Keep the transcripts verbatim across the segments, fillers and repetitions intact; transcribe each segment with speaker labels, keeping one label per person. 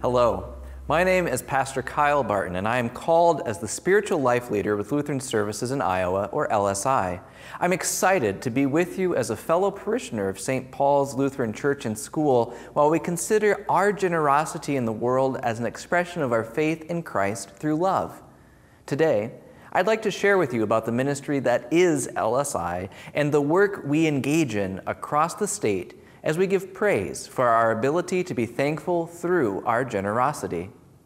Speaker 1: Hello, my name is Pastor Kyle Barton, and I am called as the Spiritual Life Leader with Lutheran Services in Iowa, or L S I. I'm excited to be with you as a fellow parishioner of Saint Paul's Lutheran Church and School while we consider our generosity in the world as an expression of our faith in Christ through love. Today, I'd like to share with you about the ministry that is L S I and the work we engage in across the state as we give praise for our ability to be thankful through our generosity.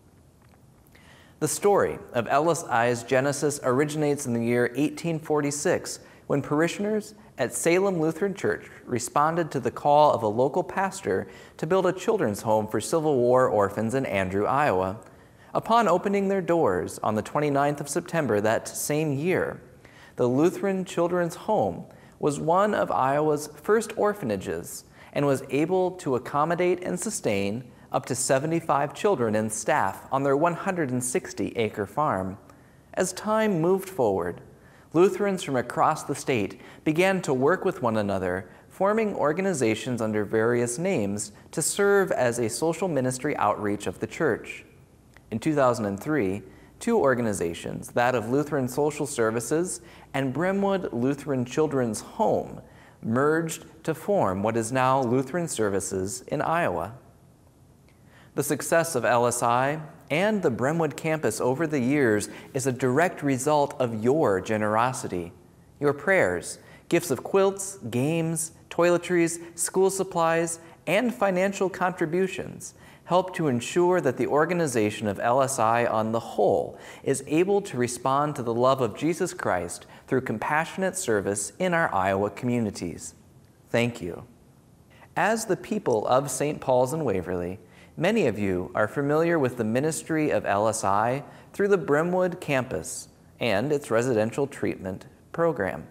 Speaker 1: The story of L S I's genesis originates in the year eighteen forty-six, when parishioners at Salem Lutheran Church responded to the call of a local pastor to build a children's home for Civil War orphans in Andrew, Iowa. Upon opening their doors on the twenty-ninth of September that same year, the Lutheran Children's Home was one of Iowa's first orphanages and was able to accommodate and sustain up to seventy-five children and staff on their one hundred sixty acre farm. As time moved forward, Lutherans from across the state began to work with one another, forming organizations under various names to serve as a social ministry outreach of the church. In two thousand three, two organizations, that of Lutheran Social Services and Bremwood Lutheran Children's Home, merged to form what is now Lutheran Services in Iowa. The success of L S I and the Bremwood campus over the years is a direct result of your generosity. Your prayers, gifts of quilts, games, toiletries, school supplies, and financial contributions help to ensure that the organization of L S I on the whole is able to respond to the love of Jesus Christ through compassionate service in our Iowa communities. Thank you. As the people of Saint Paul's and Waverly, many of you are familiar with the ministry of L S I through the Bremwood campus and its residential treatment program.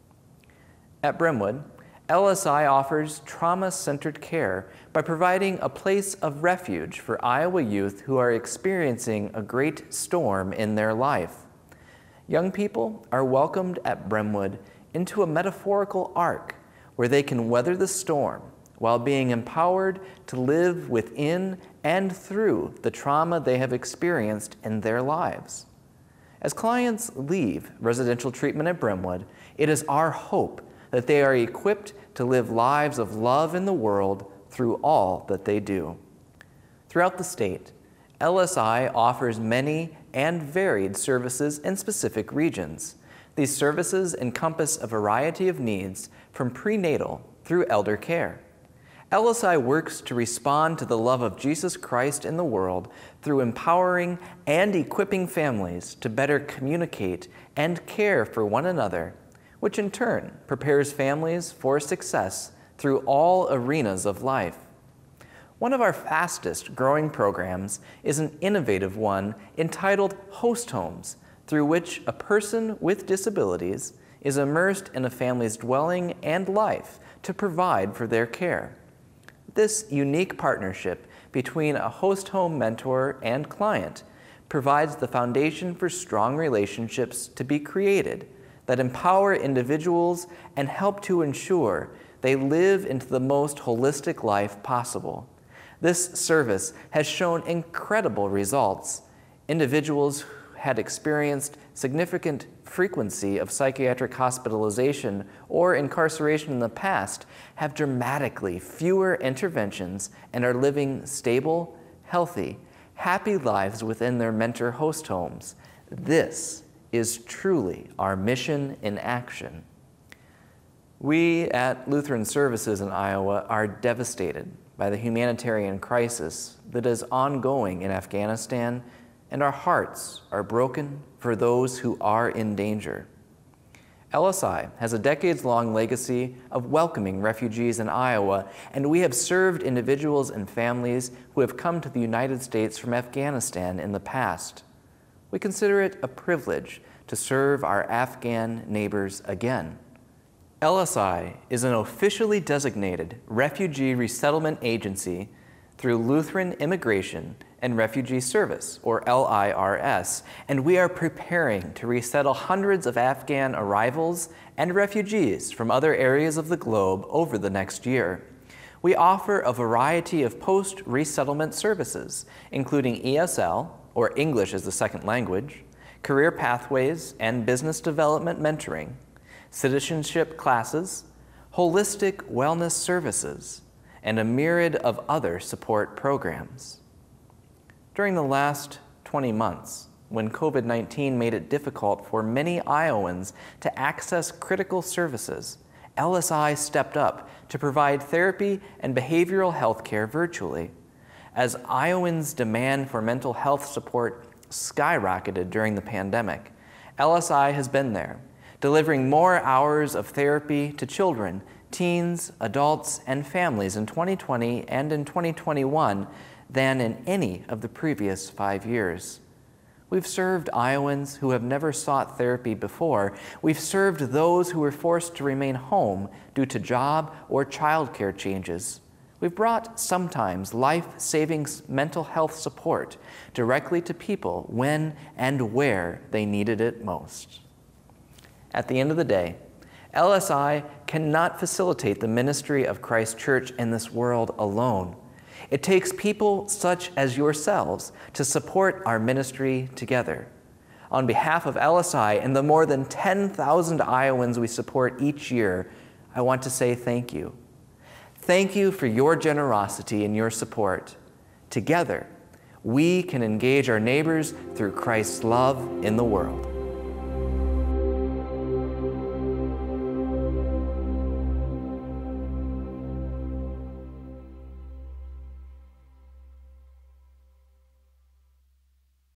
Speaker 1: At Bremwood, L S I offers trauma-centered care by providing a place of refuge for Iowa youth who are experiencing a great storm in their life. Young people are welcomed at Bremwood into a metaphorical ark where they can weather the storm while being empowered to live within and through the trauma they have experienced in their lives. As clients leave residential treatment at Bremwood, it is our hope that they are equipped to live lives of love in the world through all that they do. Throughout the state, L S I offers many and varied services in specific regions. These services encompass a variety of needs from prenatal through elder care. L S I works to respond to the love of Jesus Christ in the world through empowering and equipping families to better communicate and care for one another, which in turn prepares families for success through all arenas of life. One of our fastest growing programs is an innovative one entitled Host Homes, through which a person with disabilities is immersed in a family's dwelling and life to provide for their care. This unique partnership between a host home mentor and client provides the foundation for strong relationships to be created that empower individuals and help to ensure they live into the most holistic life possible. This service has shown incredible results. Individuals who had experienced significant frequency of psychiatric hospitalization or incarceration in the past have dramatically fewer interventions and are living stable, healthy, happy lives within their mentor host homes. This is truly our mission in action. We at Lutheran Services in Iowa are devastated by the humanitarian crisis that is ongoing in Afghanistan, and our hearts are broken for those who are in danger. L S I has a decades-long legacy of welcoming refugees in Iowa, and we have served individuals and families who have come to the United States from Afghanistan in the past. We consider it a privilege to serve our Afghan neighbors again. L S I is an officially designated refugee resettlement agency through Lutheran Immigration and Refugee Service, or L I R S, and we are preparing to resettle hundreds of Afghan arrivals and refugees from other areas of the globe over the next year. We offer a variety of post-resettlement services, including E S L, or English as a Second Language, career pathways and business development mentoring, citizenship classes, holistic wellness services, and a myriad of other support programs. During the last twenty months, when COVID nineteen made it difficult for many Iowans to access critical services, L S I stepped up to provide therapy and behavioral health care virtually. As Iowans' demand for mental health support skyrocketed during the pandemic, L S I has been there, delivering more hours of therapy to children, teens, adults, and families in twenty twenty and in twenty twenty-one than in any of the previous five years. We've served Iowans who have never sought therapy before. We've served those who were forced to remain home due to job or childcare changes. We've brought sometimes life-saving mental health support directly to people when and where they needed it most. At the end of the day, L S I cannot facilitate the ministry of Christ Church in this world alone. It takes people such as yourselves to support our ministry together. On behalf of L S I and the more than ten thousand Iowans we support each year, I want to say thank you. Thank you for your generosity and your support. Together, we can engage our neighbors through Christ's love in the world.